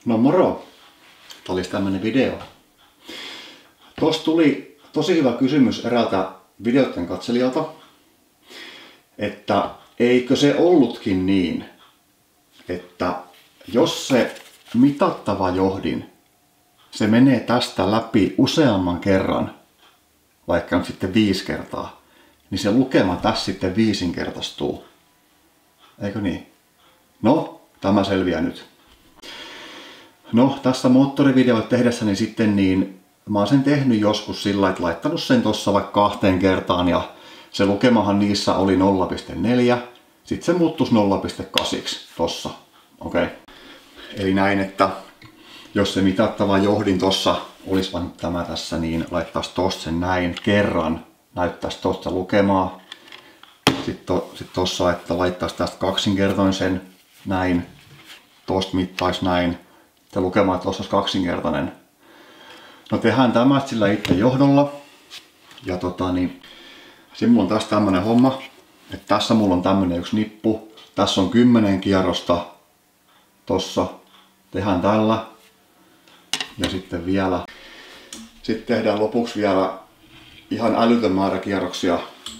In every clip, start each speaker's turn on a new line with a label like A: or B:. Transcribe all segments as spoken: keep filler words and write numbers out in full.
A: No moro! Tämä olisi tämmönen video. Tuossa tuli tosi hyvä kysymys eräältä videoiden katselijalta, että eikö se ollutkin niin, että jos se mitattava johdin, se menee tästä läpi useamman kerran, vaikka nyt sitten viisi kertaa, niin se lukema tässä sitten viisinkertaistuu. Eikö niin? No, tämä selviää nyt. No, tässä moottorivideoita tehdessäni sitten niin mä oon sen tehnyt joskus sillä, että laittanut sen tossa vaikka kahteen kertaan ja se lukemahan niissä oli nolla pilkku neljä, sitten se muuttuisi nolla pilkku kahdeksan tossa. Okei. Okay. Eli näin, että jos se mitattava johdin tossa olisi vain tämä tässä, niin laittaisi tosta sen näin kerran, näyttäisi tosta lukemaa. Sitten, to, sit tossa, että laittaisi tästä kaksinkertainen sen näin, tosta mittaisi näin. Ja lukemaan, että tuossa olisi kaksinkertainen. No tehdään tämä sillä itse johdolla. Ja tota niin, siinä mulla on tässä tämmönen homma. Että tässä mulla on tämmönen yksi nippu. Tässä on kymmenen kierrosta. Tossa. Tehdään tällä. Ja sitten vielä. Sitten tehdään lopuksi vielä ihan älytön määrä kierroksia.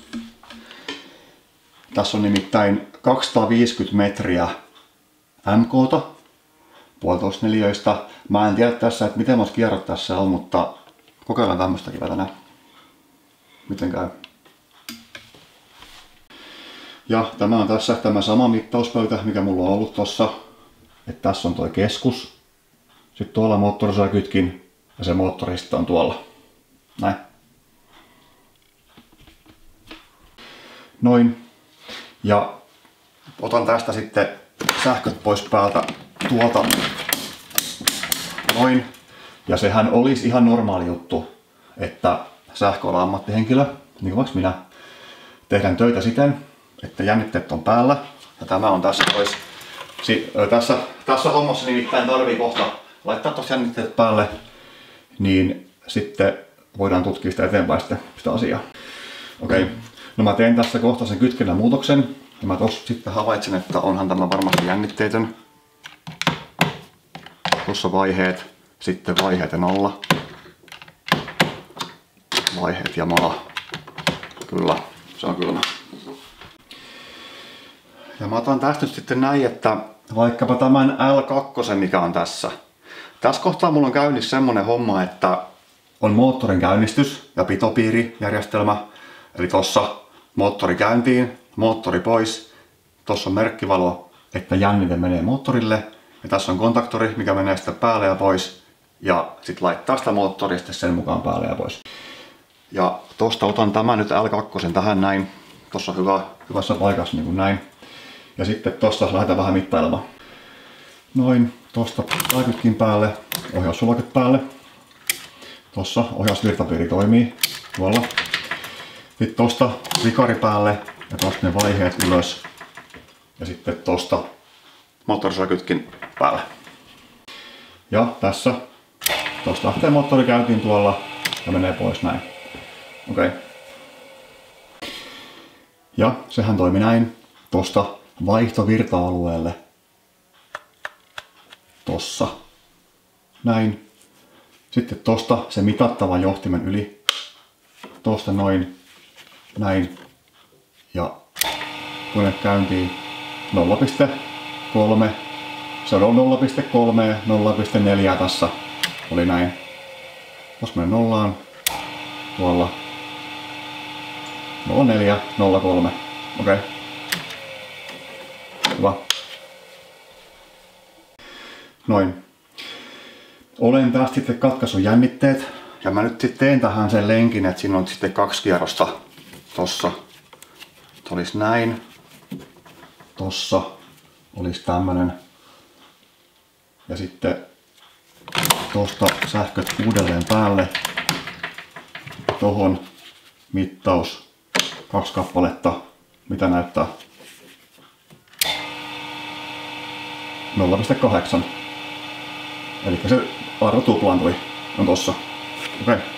A: Tässä on nimittäin kaksisataaviisikymmentä metriä M K:ta. Puolitoista neliöistä. Mä en tiedä tässä, että miten monta kierrot tässä on, mutta kokeillaan tämmöstäkin vielä tänään. Miten käy. Ja tämä on tässä tämä sama mittauspöytä, mikä mulla on ollut tossa. Että tässä on toi keskus. Sitten tuolla moottorisakytkin ja se moottori sitten on tuolla. Näin. Noin. Ja otan tästä sitten sähköt pois päältä tuolta. Noin. Ja sehän olisi ihan normaali juttu, että sähköalan ammattihenkilö, niin kuin vaikka minä, tehdään töitä siten, että jännitteet on päällä. Ja tämä on tässä pois. Si tässä, tässä hommassa nimittäin tarvii kohta laittaa tuossa jännitteet päälle, niin sitten voidaan tutkia sitä eteenpäin sitten sitä asiaa. Okei. Okay. No mä teen tässä kohta sen kytkennän muutoksen. Ja mä tossa sitten havaitsen, että onhan tämä varmasti jännitteetön. Tuossa vaiheet, sitten vaiheet ja nolla. Vaiheet ja maa. Kyllä, se on kylmä. Ja mä otan tästä nyt sitten näin, että vaikkapa tämän L kaksi, mikä on tässä. Tässä kohtaa mulla on käynnissä semmonen homma, että on moottorin käynnistys ja pitopiirijärjestelmä. Eli tossa moottori käyntiin, moottori pois. Tossa on merkkivalo, että jännite menee moottorille. Ja tässä on kontaktori, mikä menee sitten päälle ja pois. Ja sitten laittaa sitä moottoria sitten sen mukaan päälle ja pois. Ja tosta otan tämän nyt L kaksi tähän näin. Tossa on hyvä, hyvässä paikassa niin kuin näin. Ja sitten tosta lähdetään vähän mittailemaan. Noin, tosta laikutkin päälle, ohjaussuloket päälle. Tossa ohjausvirtapiiri toimii tuolla. Sitten tosta vikari päälle ja tosta ne vaiheet ylös. Ja sitten tosta moottorisakytkin päälle. Ja tässä tosta lähtee moottori käyntiin tuolla ja menee pois näin. Okei. Okay. Ja sehän toimi näin. Tosta vaihtovirta-alueelle. Tossa. Näin. Sitten tosta se mitattava johtimen yli. Tosta noin. Näin. Ja kone käyntiin nolla pilkku kolme. Se on nolla pilkku kolme, nolla pilkku neljä tässä. Oli näin. Tuossa menee nollaan. Tuolla. nolla pilkku neljä, nolla pilkku kolme. Okei. Okay. Hyvä. Noin. Olen tästä sitten katkaissut jännitteet. Ja mä nyt sitten teen tähän sen lenkin, että siinä on sitten kaksi kierrosta. Tossa olisi näin. Tossa olisi tämmönen. Ja sitten tosta sähköt uudelleen päälle. Tohon mittaus. Kaksi kappaletta. Mitä näyttää? nolla pilkku kahdeksan. Eli se arvo tuplaantui. On tossa. Okei. Okay.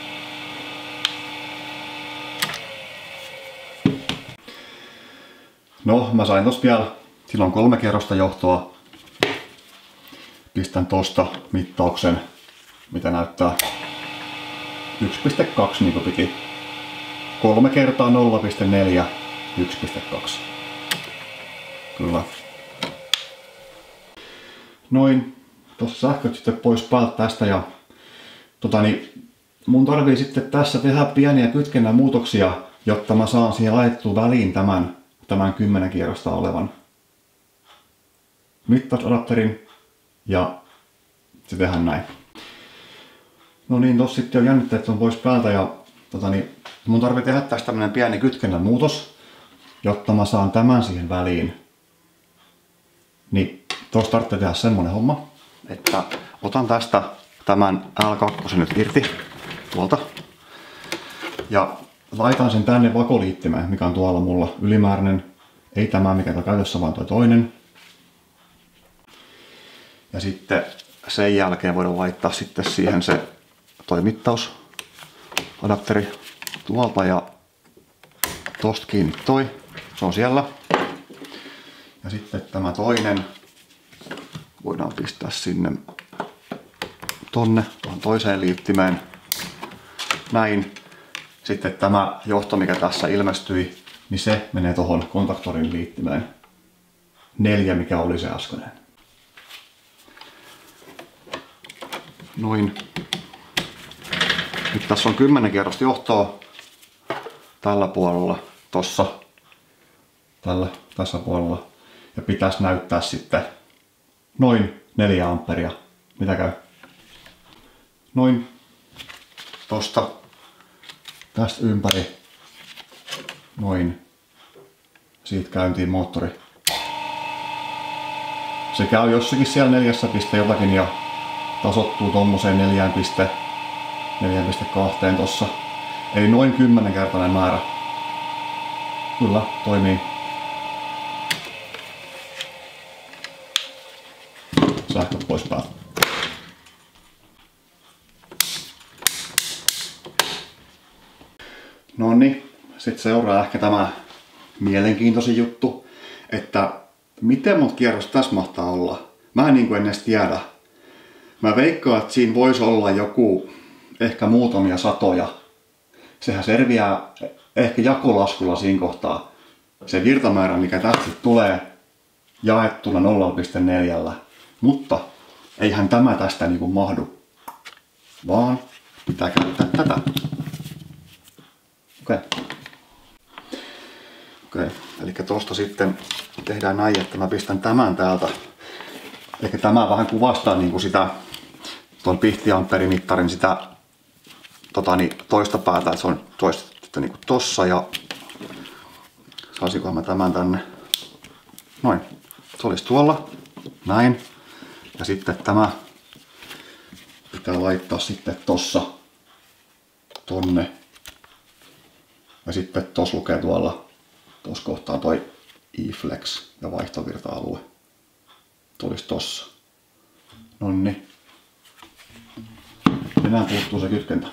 A: No, mä sain tossa vielä, sillä on kolme kierrosta johtoa. pistän tosta mittauksen, mitä näyttää yksi pilkku kaksi niin kuin piti. kolme kertaa nolla pilkku neljä, yksi pilkku kaksi. Kyllä. Noin. Tuossa sähköt sitten pois päältä tästä ja tota niin, mun tarvii sitten tässä tehdä pieniä kytkennän muutoksia, jotta mä saan siihen ajettua väliin tämän, tämän kymmenen kierrosta olevan mittausadapterin ja se tehdään näin. No niin, tossa sitten on jännitteet on pois päältä ja tota niin, mun tarvii tehdä tästä tämmönen pieni kytkennän muutos, jotta mä saan tämän siihen väliin. Niin tuossa tarvitsee tehdä semmonen homma, että otan tästä tämän L kaksi nyt irti tuolta ja laitan sen tänne vakoliittimeen, mikä on tuolla mulla ylimääräinen. Ei tämä mikä on käytössä, vaan tuo toinen. Ja sitten sen jälkeen voidaan laittaa sitten siihen se toi mittausadapteri tuolta ja tosta kiinni toi. Se on siellä. Ja sitten tämä toinen voidaan pistää sinne tonne tuohon toiseen liittimeen. Näin. Sitten tämä johto, mikä tässä ilmestyi, niin se menee tuohon kontaktorin liittimeen. Neljä, mikä oli se äskeinen. Noin. Nyt tässä on kymmenen kierrosta johtoa tällä puolella, tossa, tällä, tässä puolella. Ja pitäisi näyttää sitten noin neljä amperia. Mitä käy? Noin tosta, tästä ympäri, noin. Siitä käyntiin moottori. Se käy jossakin siellä neljässä piste jotakin ja tasottuu tommoseen neljään piste kaksi tossa. Eli noin kymmenkertainen määrä. Kyllä, toimii. Sähköt pois päältä. No niin, sitten seuraa ehkä tämä mielenkiintoisin juttu, että miten monta kierrosta tässä mahtaa olla. Mä en niin kuin edes tiedä. Mä veikkaan, että siinä voisi olla joku ehkä muutamia satoja. Sehän selviää ehkä jakolaskulla siinä kohtaa. Se virtamäärä, mikä tästä tulee jaettuna nolla pilkku neljä. Mutta eihän tämä tästä niinku mahdu. Vaan pitää käyttää tätä. Okei. Okay. Okei, okay. Eli tosta sitten tehdään näin, että mä pistän tämän täältä. Eli tämä vähän kuvastaa niinku sitä tuon pihtiamperimittarin sitä tota, niin, toista päätä, että se on toista niinku tossa ja saisinkohan mä tämän tänne. Noin. Se olisi tuolla. Näin. Ja sitten tämä pitää laittaa sitten tossa tonne. Ja sitten tossa lukee tuolla tossa kohtaa toi E-Flex ja vaihtovirta-alue. Tulisi tossa. Nonni. Enää puuttuu se kytkentä.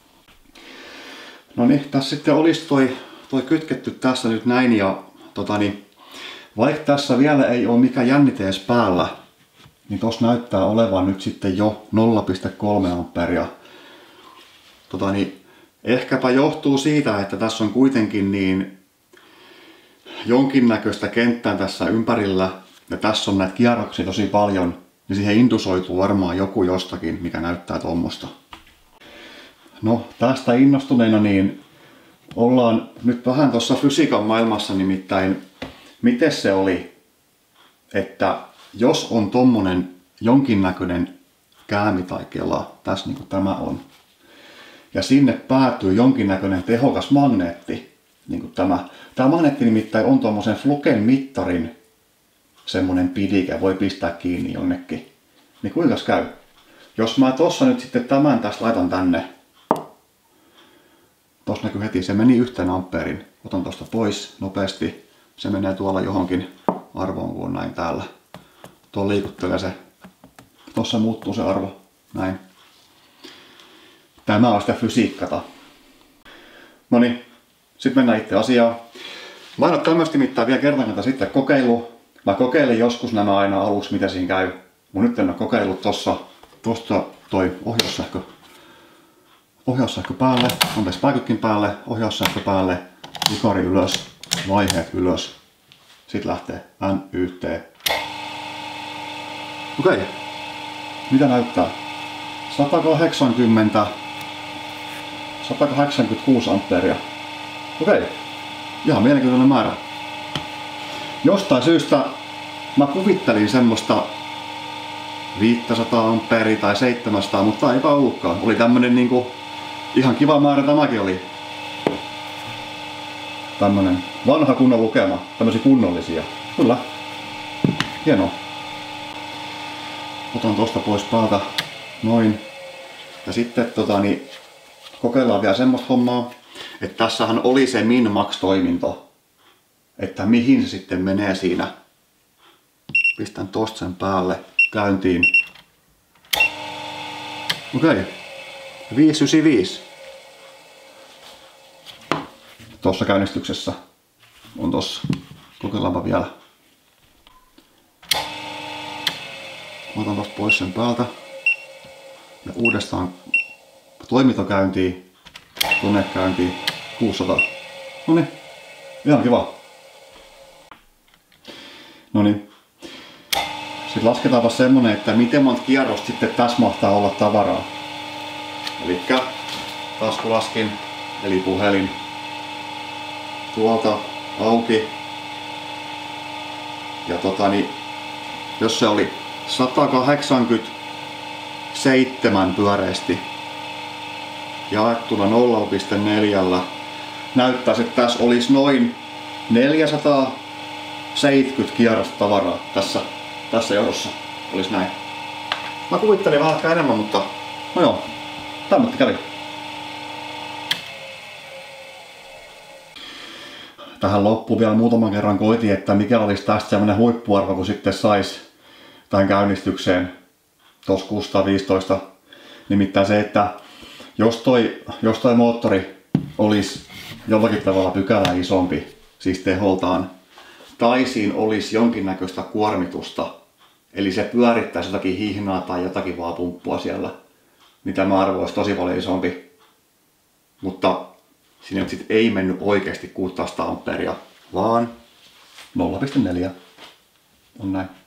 A: No niin, tässä sitten olisi toi, toi kytketty tässä nyt näin ja tota niin, vaikka tässä vielä ei ole mikään jännite edes päällä, niin tossa näyttää olevan nyt sitten jo nolla pilkku kolme amperia. Tota niin, ehkäpä johtuu siitä, että tässä on kuitenkin niin jonkinnäköistä kenttää tässä ympärillä ja tässä on näitä kierroksia tosi paljon, niin siihen indusoituu varmaan joku jostakin, mikä näyttää tuommoista. No tästä innostuneena niin ollaan nyt vähän tuossa fysiikan maailmassa, nimittäin miten se oli, että jos on tommonen jonkinnäköinen käämi tai kela, tässä niin kuin tämä on, ja sinne päätyy jonkinnäköinen tehokas magneetti, niin kuin tämä. Tämä magneetti nimittäin on tuommoisen Fluken mittarin semmonen pidike, voi pistää kiinni jonnekin. Niin kuinkas käy? Jos mä tossa nyt sitten tämän tästä laitan tänne, tossa näkyy heti, se meni yhteen ampeerin. Otan tosta pois nopeasti. Se menee tuolla johonkin arvoon, kun on näin täällä. Tuolla liikuttelee se. Tossa muuttuu se arvo. Näin. Tämä on sitä fysiikkata. Noniin, sitten mennään itse asiaan. Mä en ole tämmöistä mitään vielä kertaakaan sitten kokeilu. Mä kokeilin joskus nämä aina aluksi, mitä siinä käy. Mun nyt en ole kokeillut tossa, tosta toi ohjaussähkö, ohjaussähkö päälle, anteeksi paikutkin päälle, ohjaussähkö päälle, ikari ylös, vaiheet ylös. Sitten lähtee N Y T. Okei, mitä näyttää? sata kahdeksankymmentä, sata kahdeksankymmentäkuusi ampeeria. Okei, ihan mielenkiintoinen määrä. Jostain syystä mä kuvittelin semmoista viisisataa ampeeria tai seitsemänsataa, mutta eipä ollutkaan. Oli tämmönen niinku ihan kiva määrä tämäkin oli. Tämmönen vanha kunnon lukema, tämmösiä kunnollisia. Kyllä. Hienoa. Otan tosta pois päältä. Noin. Ja sitten tota, niin, kokeillaan vielä semmoista hommaa, että tässähän oli se min-max-toiminto. Että mihin se sitten menee siinä. Pistän tosta sen päälle käyntiin. Okei. viisisataayhdeksänkymmentäviisi. Tuossa käynnistyksessä on tossa. Kokeillaanpa vielä. Otan tosta pois sen päältä. Ja uudestaan toiminto käyntiin. Kone käyntiin. kuusisataa. Noniin. Ihan kiva. Noniin. Sitten lasketaanpa semmonen, että miten monta kierrosta sitten tässä mahtaa olla tavaraa. Elikkä taskulaskin, eli puhelin. Tuolta auki. Ja tota niin, jos se oli sata kahdeksankymmentäseitsemän pyöreästi jaettuna nolla pilkku neljä, näyttäisi, että tässä olisi noin neljäsataaseitsemänkymmentä kierrosta tavaraa tässä, tässä jonossa. Olisi näin. Mä kuvittelin vähän ehkä enemmän, mutta no joo, tämmöistä kävi. Tähän loppuun vielä muutaman kerran koitin, että mikä olisi tästä sellainen huippuarvo, kun sitten sais tähän käynnistykseen tuossa kuusisataaviisitoista. Nimittäin se, että jos toi, jos toi moottori olisi jollakin tavalla pykälää isompi, siis teholtaan, tai siinä olisi jonkinnäköistä kuormitusta, eli se pyörittäisi jotakin hihnaa tai jotakin vaan pumppua siellä, niin tämä arvo olisi tosi paljon isompi. Mutta siinä nyt sit ei mennyt oikeasti kuusisataa ampeeria, vaan nolla pilkku neljä on näin.